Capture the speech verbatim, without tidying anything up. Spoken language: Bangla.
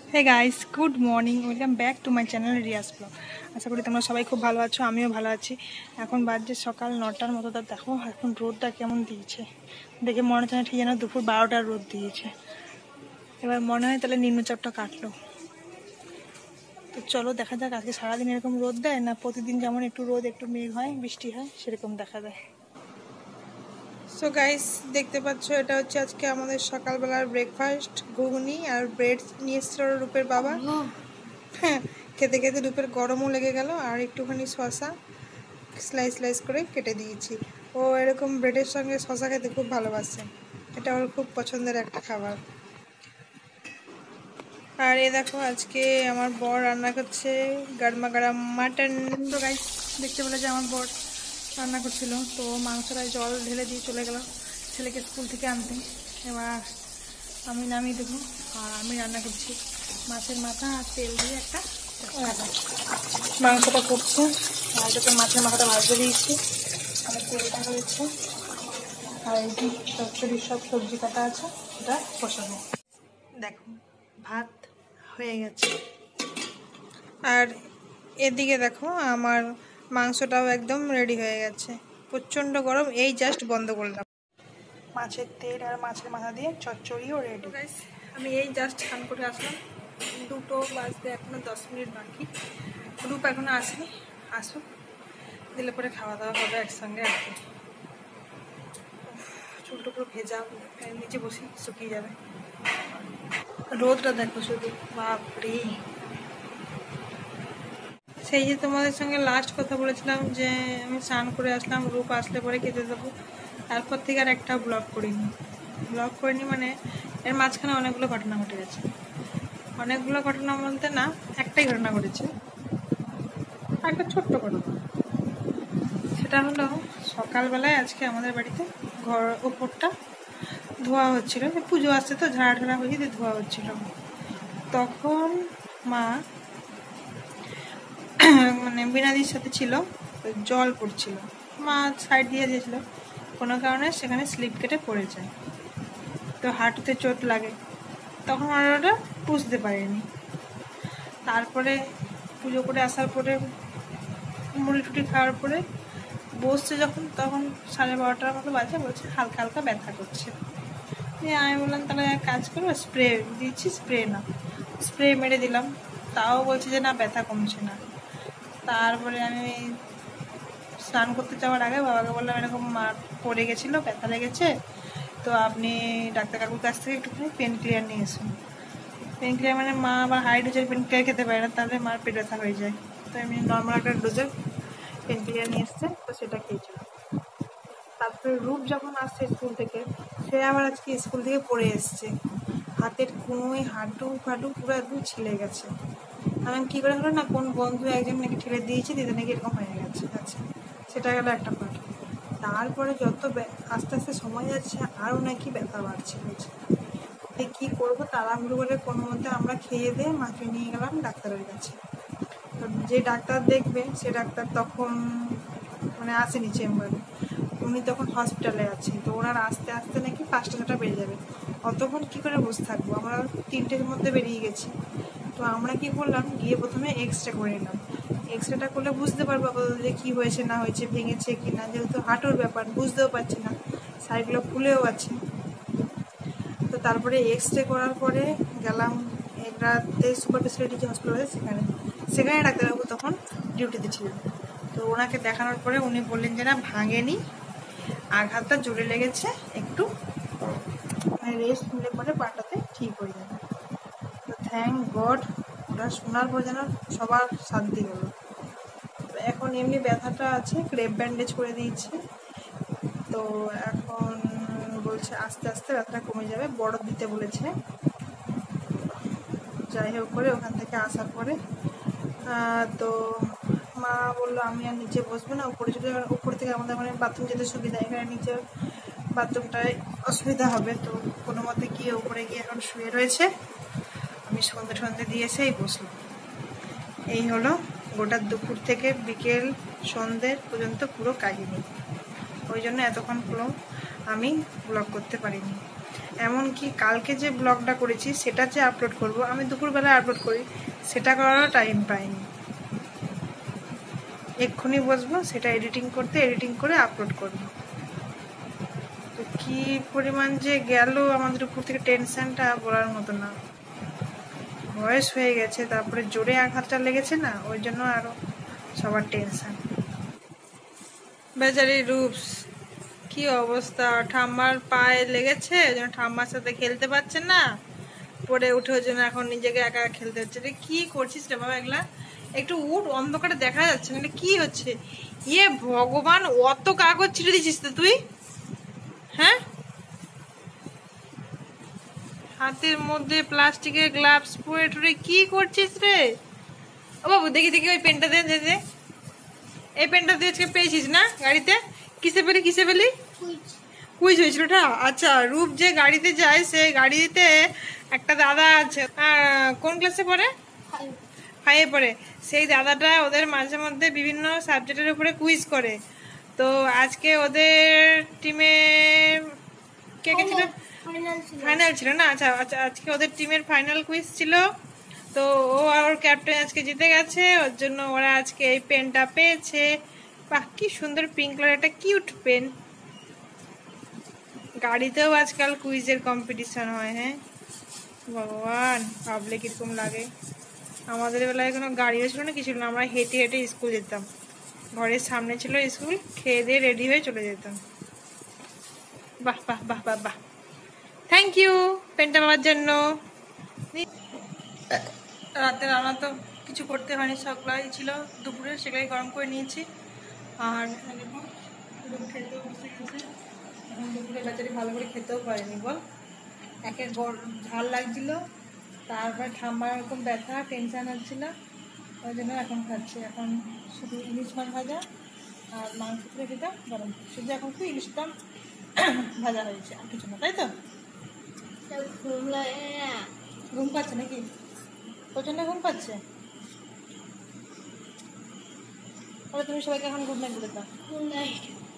Hey guys, good morning, welcome back to my channel Riaz vlog. আশা করি তোমরা সবাই খুব ভালো আছো, আমিও ভালো আছি। এখন বাজছে সকাল নটার মতো। তা দেখো এখন রোদটা কেমন দিয়েছে, দেখে মনে হচ্ছে না ঠিক যেন দুপুর বারোটার রোদ দিয়েছে। এবার মনে হয় তাহলে নিম্নচাপটা কাটলো। তো চলো দেখা যাক আজকে সারাদিন এরকম রোদ দেয় না প্রতিদিন যেমন একটু রোদ একটু মেঘ হয় বৃষ্টি হয় সেরকম দেখা দেয়। সো গাইস, দেখতে পাচ্ছ এটা হচ্ছে আজকে আমাদের সকালবেলার ব্রেকফাস্ট। ঘুগনি আর ব্রেড নিয়ে এসেছিল রূপের বাবা। হ্যাঁ, খেতে খেতে রূপের গরমও লেগে গেল আর একটুখানি শসা স্লাইস স্লাইস করে কেটে দিয়েছি। ও এরকম ব্রেডের সঙ্গে শসা খেতে খুব ভালোবাসে, এটা ওর খুব পছন্দের একটা খাবার। আর এ দেখো আজকে আমার বর রান্না করছে গরমা গরম মাটন। তো গাইস, দেখতে পেলে যে আমার বর রান্না করছিল, তো মাংসটায় জল ঢেলে দিয়ে চলে গেল ছেলেকে স্কুল থেকে আনতে। এবার আমি নামিয়ে দেবো আর আমি রান্না করছি মাছের মাথা আর তেল দিয়ে একটা মাংসটা করছে। আর এটাতে মাছের মাথাটা ভাজতে দিয়েছি, আর তেলটা হয়েছে, আর এই যে চচ্চড়ির সব সবজি কাটা আছে ওটা বসাবো। দেখো ভাত হয়ে গেছে, আর এদিকে দেখো আমার মাংসটাও একদম রেডি হয়ে গেছে। প্রচণ্ড গরম, এই জাস্ট বন্ধ করলাম। মাছের তেল আর মাছের মাথা দিয়ে চচ্চড়িও রেডি। গাইস, আমি এই জাস্ট স্নান করে আসলাম, দুটো বাজতে এখনো দশ মিনিট বাকি। রূপ এখনো আসেনি, আসুক, দিলে পরে খাওয়া দাওয়া হবে একসঙ্গে আর কি। চুলটা পুরো ভেজা, নিচে বসে শুকিয়ে যাবে। রোদটা দেখো শুধু, বাপরে। সেই যে তোমাদের সঙ্গে লাস্ট কথা বলেছিলাম যে আমি স্নান করে আসলাম, রূপ আসলে পরে খেতে দেবো, তারপর থেকে আর একটা ব্লগ করিনি। ব্লগ করিনি মানে এর মাঝখানে অনেকগুলো ঘটনা ঘটে গেছে। অনেকগুলো ঘটনা বলতে না, একটাই ঘটনা ঘটেছে, একটা ছোট্ট ঘটনা। সেটা হলো সকালবেলায় আজকে আমাদের বাড়িতে ঘর ওপরটা ধোয়া হচ্ছিল, পুজো আসছে তো ঝাড়া ঢাড়া হয়ে দিয়ে ধোয়া হচ্ছিল। তখন মা মানে বিনাদির সাথে ছিল, জল পড়ছিল, মা সাইড দিয়ে দিয়েছিল, কোনো কারণে সেখানে স্লিপ কেটে পড়ে যায়, তো হাঁটুতে চোট লাগে। তখন ওরা ওটা বুঝতে পারেনি। তারপরে পুজো করে আসার পরে মুড়ি টুটি খাওয়ার পরে বসছে যখন, তখন সাড়ে বারোটার মতো বাজে, বলছে হালকা হালকা ব্যথা করছে। দিয়ে আমি বললাম তাহলে এক কাজ করো, স্প্রে দিচ্ছি, স্প্রে না, স্প্রে মেরে দিলাম, তাও বলছে যে না ব্যথা কমছে না। তারপরে আমি স্নান করতে যাওয়ার আগে বাবাকে বললাম এরকম মা পড়ে গেছিলো, ব্যথা লেগেছে, তো আপনি ডাক্তার কাকুর কাছ থেকে একটুখানি পেন ক্লিয়ার নিয়ে এসুন। পেন ক্লিয়ার মানে মা আবার হাই ডোজের পেন ক্লিয়ার খেতে পারে না, তাহলে মার পেট ব্যথা হয়ে যায়, তো এমনি নর্মাল একটা ডোজের পেন ক্লিয়ার নিয়ে এসছে, তো সেটা খেয়েছিল। তারপরে রূপ যখন আসছে স্কুল থেকে, সে আবার আজকে স্কুল থেকে পড়ে এসছে, হাতের কোনোই হাঁটু ফাটু পুরো একদম ছিলে গেছে। আমি কী করে হলো না, কোন বন্ধু একজন নাকি ঠেলে দিয়েছে, দিদি নাকি এরকম হয়ে গেছে। আচ্ছা, সেটা গেল একটা পার্ট। তারপরে যত আস্তে আস্তে সময় যাচ্ছে আরও নাকি ব্যথা বাড়ছে হয়েছে। কী করবো, তাড়াহুড়ো করে কোনো মধ্যে আমরা খেয়ে দিয়ে মাকে নিয়ে গেলাম ডাক্তারের কাছে। তো যে ডাক্তার দেখবে সে ডাক্তার তখন মানে আসেনি চেম্বারে, উনি তখন হসপিটালে আছেন, তো ওনার আস্তে আস্তে নাকি পাঁচটা ছটা বেড়ে যাবে। অতক্ষণ কী করে বসে থাকবো, আমরা তিনটের মধ্যে বেরিয়ে গেছি। তো আমরা কি করলাম, গিয়ে প্রথমে এক্স রে করে নিলাম। এক্স রেটা করলে বুঝতে পারবো যে কী হয়েছে না হয়েছে, ভেঙেছে কি না, যেহেতু হাঁটুর ব্যাপার বুঝতেও পারছি না, সাইডগুলো ফুলেও আছে। তো তারপরে এক্স রে করার পরে গেলাম রাতে সুপার স্পেশালিটি যে হসপিটাল আছে সেখানে, সেখানে ডাক্তারবাবু তখন ডিউটিতে ছিলেন। তো ওনাকে দেখানোর পরে উনি বললেন যে না ভাঙেনি, আঘাতটা জোরে লেগেছে, একটু রেস্ট নিলে পরে পাটাতে ঠিক হয়ে যাবে। তো থ্যাংক গড, ওটা শোনার পর যেন সবার শান্তি হলো। এখন এমনি ব্যথাটা আছে, ক্রেপ ব্যান্ডেজ করে দিয়েছি, তো এখন বলছে আস্তে আস্তে ব্যথাটা কমে যাবে, বরফ দিতে বলেছে। যাই হোক করে ওখান থেকে আসার পরে তো মা বললো আমি আর নিচে বসবো না, উপরে যদি উপর থেকে আমাদের মানে বাথরুম যেতে সুবিধা, এখানে নিচে বাথরুমটায় অসুবিধা হবে। তো কোনো মতে গিয়ে উপরে গিয়ে এখন শুয়ে রয়েছে, আমি সন্ধে সন্ধে দিয়ে এসেই বসলাম। এই হলো গোটা দুপুর থেকে বিকেল সন্ধ্যে পর্যন্ত পুরো কাহিনী, ওই জন্য এতক্ষণ পুরো আমি ব্লগ করতে পারিনি। এমনকি কালকে যে ব্লগটা করেছি সেটা যে আপলোড করব, আমি দুপুরবেলা আপলোড করি, সেটা করারও টাইম পাইনি। এক্ষুনি বসবো সেটা এডিটিং করতে, এডিটিং করে আপলোড করব। তো কী পরিমাণ যে গেল আমাদের উপর থেকে টেনশানটা বলার মতো না। বয়স হয়ে গেছে, তারপরে জোরে আঘাতটা লেগেছে না, ওই জন্য আরও সবার টেনশান। বেচারি রূপস কি অবস্থা, ঠাম্মার পায়ে লেগেছে, ওই জন্য ঠাম্মার সাথে খেলতে পারছে না, পড়ে উঠে ওই জন্য এখন নিজেকে একা খেলতে হচ্ছে। রে কি করছিস রে বাবা, এগুলা একটু উঠ, অন্ধকারে দেখা যাচ্ছে না, কি হচ্ছে? ইয়ে ভগবান, অত কাগজ ছিঁড়ে দিছিস তো তুই? হ্যাঁ, হাতের মধ্যে প্লাস্টিকের গ্লাভস পরে টরে কি করছিস রে? ও বাবু দেখি দেখি ওই পেনটা দে দে। এই পেনটা তুই আজকে পেয়েছিস না গাড়িতে? কিসে পেলি কিসে পেলি? কুইজ হয়েছিল ওটা? আচ্ছা, রূপ যে গাড়িতে যায় সেই গাড়িতে একটা দাদা আছে, কোন ক্লাসে পড়ে? ফাইভে পড়ে। সেই দাদাটা ওদের মাঝে মধ্যে বিভিন্ন সাবজেক্টের উপরে কুইজ করে। তো আজকে ওদের টিমে কে কে ছিল? ফাইনাল ছিল না? আচ্ছা আচ্ছা, আজকে ওদের টিমের ফাইনাল কুইজ ছিল। তো ও আর ক্যাপ্টেন আজকে জিতে গেছে, ওর জন্য ওরা আজকে এই পেনটা পেয়েছে। বাহ, কি সুন্দর পিঙ্ক কালার, একটা কিউট পেন। গাড়িতেও আজকাল কুইজের কম্পিটিশন হয়। হ্যাঁ ভগবান, ভাবলে কিরকম লাগে। আমাদের বেলায় কোনো গাড়িও ছিল না, কিছু না, আমরা হেঁটে হেঁটে স্কুল যেতাম। ঘরের সামনে ছিল স্কুল, খেয়ে দিয়ে রেডি হয়ে চলে যেতাম। বাহ বাহ বাহ বাহ বাহ, থ্যাংক ইউ পেনটা পাওয়ার জন্য। রাতে রান্না তো কিছু করতে হয়নি, সবগুলাই ছিল দুপুরে, সেগুলাই গরম করে নিয়েছি। আর খেতেও বসে গেছে, এখন দুপুরে বেচারি ভালো করে খেতেও পারেনি বল, একে ঝাল লাগছিল, তারপরে ঠাম্মার এরকম ব্যথা, টেনশান হচ্ছিল, ওই জন্য এখন খাচ্ছে। এখন শুধু ইলিশ মাছ ভাজা আর মাংস করে দিতাম গরম, শুধু এখন শুধু ইলিশটা ভাজা হয়েছে, আর কিছু না, তাই তো? ঘুম পাচ্ছে নাকি? প্রচন্ড ঘুম পাচ্ছে? তাহলে তুমি সবাইকে এখন গুড নাইট বলে দাও। Good night.